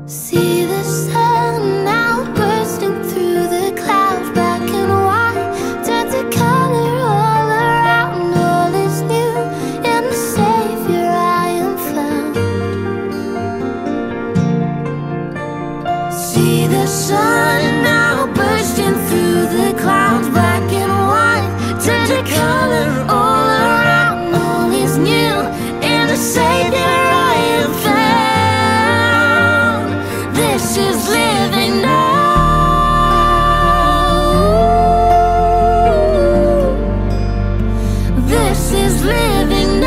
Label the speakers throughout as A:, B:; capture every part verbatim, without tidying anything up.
A: See the sun now bursting through the clouds, black and white, turn to color all around. All is new in the Savior I am found. See the sun now bursting through the clouds, black and white, turn to color all around. All is new in the Savior I am found. This is living now. This is living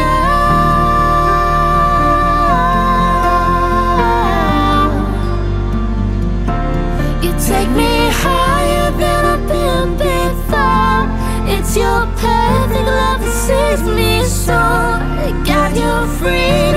A: now. You take me higher than I've been before. It's your perfect love that saves me, so God, you're free.